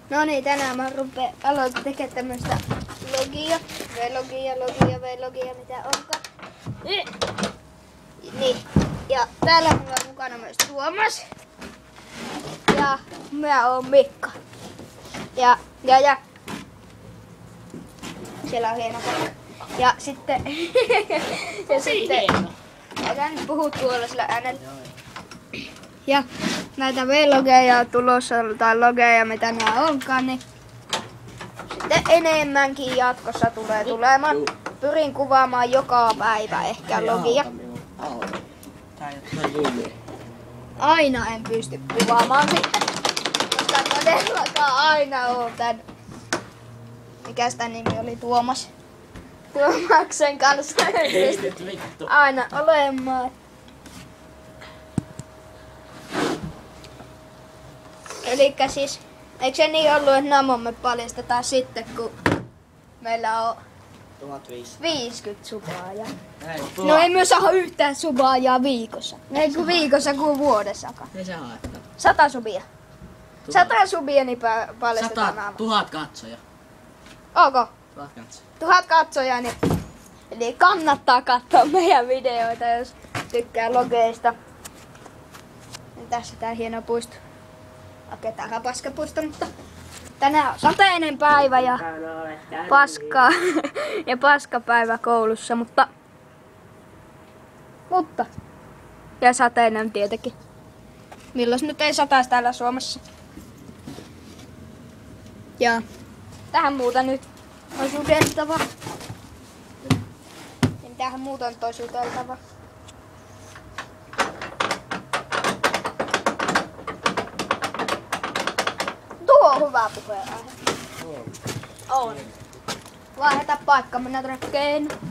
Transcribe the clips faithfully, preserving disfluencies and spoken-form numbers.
No niin, tänään mä rupean aloitan tekemään tämmöstä logia, V-logia, logia, V-logia, mitä onkaan. Niin, ja täällä mulla on mukana myös Tuomas. Ja mä oon Mikka. Ja, ja, ja. Siellä on hieno paikka. Ja sitten... ja sitten... Älä nyt puhu tuolla sillä äänellä. Ja näitä V-logeja tulossa, tai logeja mitä nää onkaan, niin sitten enemmänkin jatkossa tulee tulemaan. Pyrin kuvaamaan joka päivä ehkä logia. Aina en pysty kuvaamaan sitten, koska todellakaan aina on tän... Mikäs tän nimi oli? Tuomas. Tuomaksen kanssa en pysty aina olemaan. Elikkä siis, eikö se niin ollut, että namomme paljastetaan sitten, kun meillä on viisikymmentä subaajaa. No ei myös saa yhtään subaajaa viikossa. Ei kun viikossa kuin vuodessakaan. Ei se haittaa. Sata subia. Sata subia niin paljastetaan naama. Tuhat katsoja. Ok. Tuhat katsoja. Tuhat katsoja, niin, eli kannattaa katsoa meidän videoita, jos tykkää logeista. Ja tässä tää hieno puisto. Okei, täällä on paskapuisto, mutta tänään on sateinen päivä ja paskaa ja paskapäivä koulussa, mutta mutta ja sateinen tietenkin. Milloin nyt ei sataisi täällä Suomessa. Ja tähän muuta nyt on sudeltava. Ja mitähän muuta nyt on sudeltava. Tuo on hyvä puheenaihe. On. Vaihdeta paikka, mennään tuonne keinoon.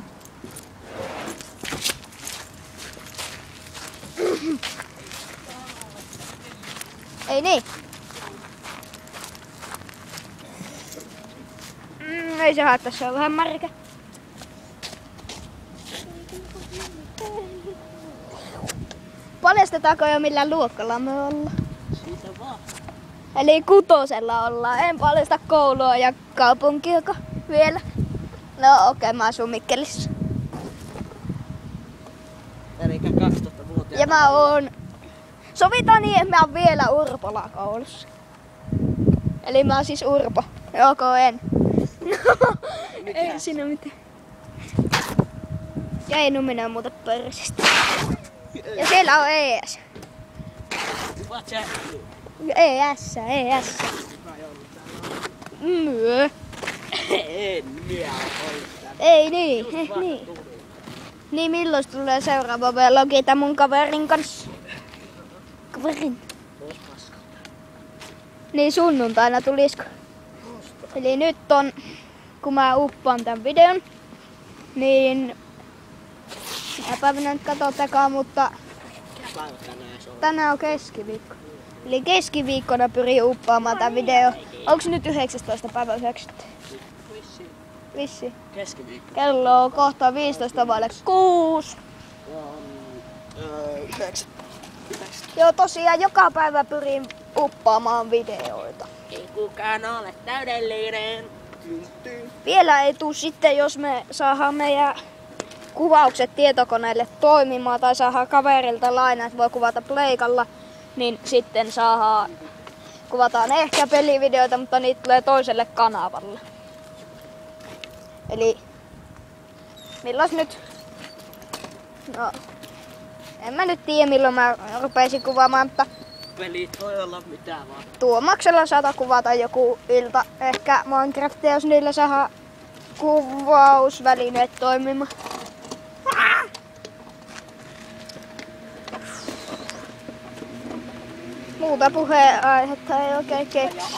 Ei niin. Mm, ei se haittaa, se on vähän märkä. Paljastetaanko jo millään luokalla me ollaan? Siitä vaan. Eli kutosella ollaan. En paljasta koulua ja kaupunkiako vielä. No okei, okay, mä asun Mikkelissä. Eli kaksitoistavuotiaana. Ja mä oon... Sovitaan niin, että mä oon vielä Urpola koulussa. Eli mä oon siis Urpo. Joko en. No, ei siinä mitään. Ja ei numina muuta pörsistä. Ja siellä on E S. E S, E S. Myö. En minä Ei niin, eh, niin. Niin milloin tulee seuraava V-logita mun kaverin kanssa? Kaverin. Niin sunnuntaina tulisiko? Eli nyt on, kun mä uppaan tän videon, niin mä päivänä nyt katsotakaan, mutta tänään on keskiviikko. Eli keskiviikkona pyrin uppaamaan tän video. Onks nyt yhdeksästoista päivä yhdeksättä? Vissi. Vissi. Keskiviikko. Kello on kohta viisitoista vaille kuusi. Joo, tosiaan joka päivä pyrin uppaamaan videoita. Ei kukaan ole täydellinen. Vielä ei tuu sitten, jos me saadaan meidän kuvaukset tietokoneelle toimimaan tai saadaan kaverilta lainaa, että voi kuvata pleikalla, niin sitten saadaan, kuvataan ehkä pelivideoita, mutta niitä tulee toiselle kanavalle. Eli milloin nyt? No, en mä nyt tiedä milloin mä rupeisin kuvaamaan, mutta Pelit voi olla mitä vaan. Tuomaksella saata kuvata joku ilta. Ehkä Minecraftia, jos niillä saadaan kuvausvälineet toimimaan. Muuta puheenaihetta ei oikein keksi.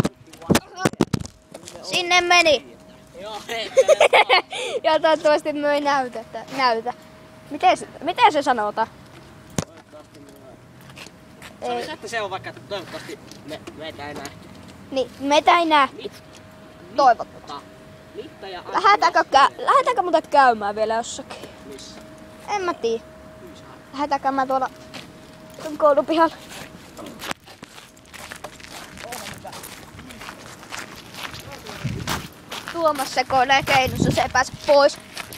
Sinne meni! Joo, hei. Ja toivottavasti me ei näytä. näytä. Miten, se, miten se sanotaan? Ei. Se, että se on vaikka, että toivottavasti me, meitä ei nähty. Niin, meitä ei nähty. Toivottavasti. Litta ja Lähetäänkö, kä- lähetäänkö muuten käymään vielä jossakin? Missä? En mä tiedä. Lähetäänkö mä tuolla koulupihalla? Tuomas se kone keinussa, se ei pääse pois.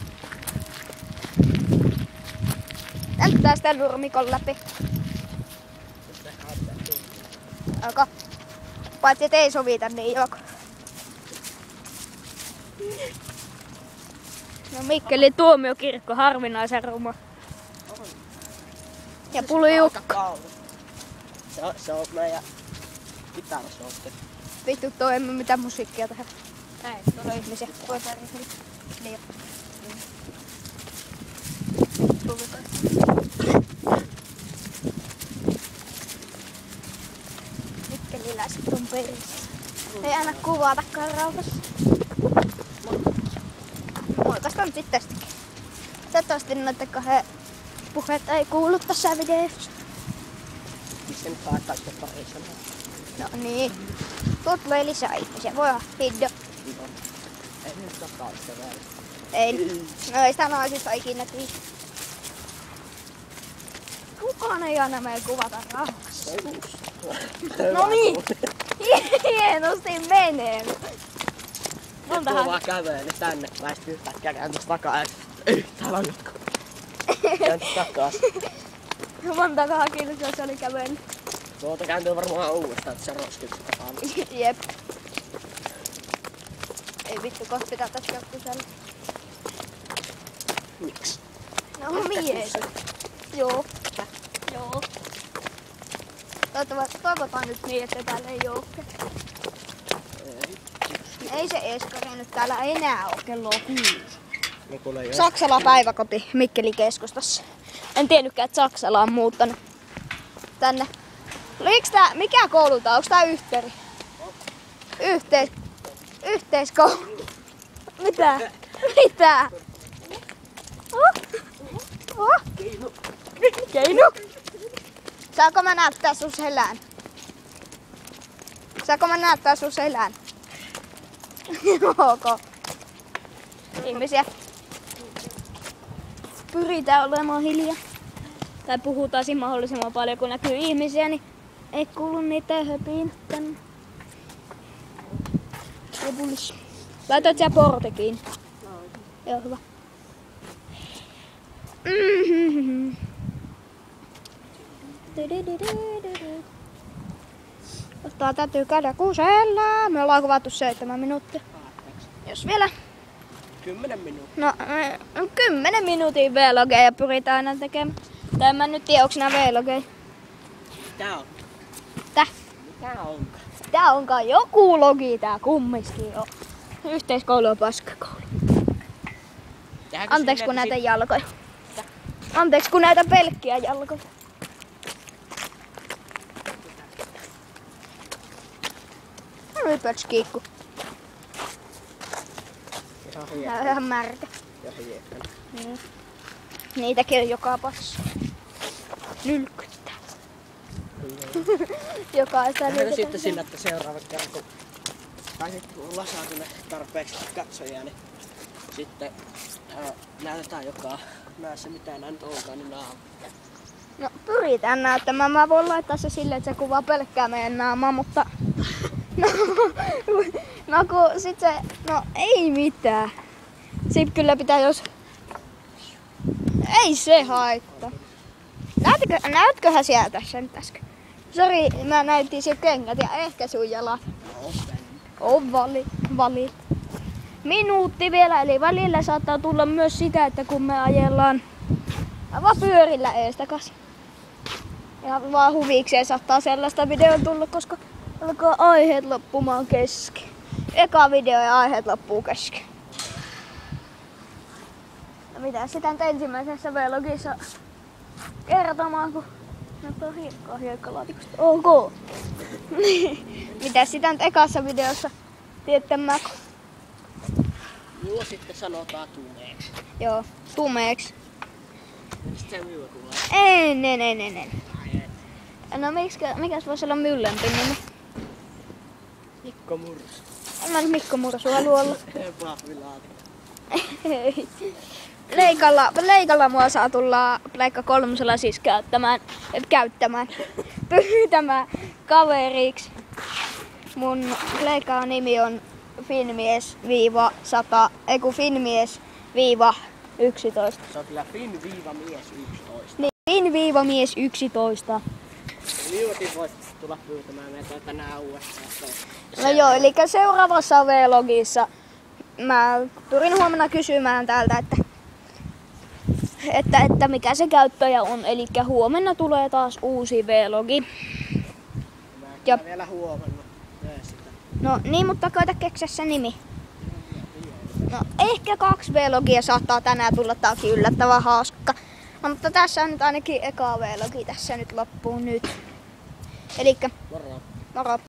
Näyttää sitä nurmikon läpi. Alkaa. Paitsi et ei sovita niin joko. No Mikkelin tuomiokirkko, harvinaisen ruma. Ja Puljukka. Se on, se on meidän kitarasoitte. Vittu toi emme mitään musiikkia tehdä. Ei, tuolla ihmisiä. Niin. Mikkeliläiset on perissä. Ei aina kuvatakaan rauhassa. Moikasta nyt sitten tästäkin. Toivottavasti noiden kahden puheet ei kuulu tässä videossa. Missä nyt päättää sitten pari sanaa? No niin. Tuot tulee lisää ihmisiä. Voi olla video. Ei nyt takaa sitä vielä. Ei. No ei sitä naisista ikinä tii. Kukaan ei aina meidän kuvata rauhassa. No niin. Hienosti menee. Tuo vaan kävelee tänne. Mä en sitten yhtäkkiä kääntäis takaa ja yhtään langotko. Kääntäis takas. Montakahan kilsaa se oli kävellyt. Tuolta kääntyy varmaan uudestaan, että se roskiksi sitä paljon. Jep. Ei vittu, kohta pitää tässä jokusella. Miksi? No mies. Joo. Joo. Toivotaan, toivotaan nyt niin, että täällä ei oo. Ei. Ei se Eskari nyt täällä enää oo kello kuusi. No kuule jo. Saksala päiväkoti Mikkelin keskustassa. En tiennytkään, että Saksala on muuttanut tänne. Oliko tää, mikä koulu tää? Onks tää Yhteri? Yhteis... Yhteiskoulu. Mitä? Mitä? Oh? Oh? Keinu. Keinu? Saanko mä näyttää sun selän? Saanko mä näyttää sun selän? Ok. Ihmisiä. Pyritään olemaan hiljaa. Tai puhutaan siinä mahdollisimman paljon, kun näkyy ihmisiä, niin ei kuulu niitä höpiin tänne. Lopullisesti. Laitoit sä porti kiinni? Joo, hyvä. Mm-hmm. Ottaa täytyy käydä kusella. Me ollaan kuvattu seitsemän minuuttia. Jos vielä. Kymmenen minuuttia. No, no kymmenen minuutin vlogeja pyritään aina tekemään. Tai en mä nyt tiedä, onks nää vlogeja. Tää on. Täh? Tää onkaan. Tää onkaan joku logi tää kumminkin on. Yhteiskoulu on paskakoulu. Anteeksi kun näitä jalkoja. Anteeksi kun näitä pelkkiä jalkoja. Oli pötskiikku. Tää on ihan märkä. Ja hiekka. Mm. Niitäkin on joka passa. Nylkyttää. Jokaista Lähdetään sitten sillä, että seuraava kerran kun... Tai sitten kun ollaan saatu ne tarpeeksi katsojia, niin sitten ää, näytetään joka näissä mitä nää nyt onkaan, niin naama. No pyritään näyttämään. Mä voin laittaa se silleen, että se kuvaa pelkkää meidän naamaa, mutta... No, no kun sit se... No ei mitään. Sit kyllä pitää jos... Ei se haittaa. Näytkö, näytköhän sieltä sen äsken? Sori, mä näytin siellä kengät ja ehkä sun jalat. On vali, vali. Minuutti vielä, eli välillä saattaa tulla myös sitä, että kun me ajellaan vaan pyörillä eestakas. Ja vaan huvikseen saattaa sellaista videoa tulla, koska alkaa aiheet loppumaan kesken. Eka video ja aiheet loppuu kesken. No mitä sitä nyt ensimmäisessä vlogissa kertomaan, kun näyttää hiekkaa hiekkalaatikosta. Ok. Mitä sitä nyt ekassa videossa tiettämään? Mulla sitten sanotaan tumeeksi. Joo, tumeeksi. Sitten se myyä tulee. En, en, en, en, en. No miksikä, mikäs voisi olla myllempi nimi? Mikko Mursu. En mä nyt Mikko Mursu halua olla. Pahvilaatikko. Ei. Leikalla, leikalla mua saa tulla Pleikka kolmosella siis käyttämään, käyttämään, pyytämään kaveriksi. Mun Pleikan nimi on Finmies viiva sata, ei kun Finmies viiva yksitoista. Se on kyllä Fin viiva mies yksitoista. Niin, Fin viiva mies yksitoista. Viivakin voit tulla pyytämään meitä tänään uudestaan. No joo, eli seuraavassa vlogissa mä pyrin huomenna kysymään täältä, että, että, että mikä se käyttäjä on. Eli huomenna tulee taas uusi vlogi. Mä en ja. vielä huomannut sitä. No niin, mutta koita keksiä se nimi. No ehkä kaksi vlogia saattaa tänään tulla, tää onkin yllättävän hauska. No mutta tässä on nyt ainakin eka vlogi tässä nyt loppuun nyt. Elikkä Moro. Moro.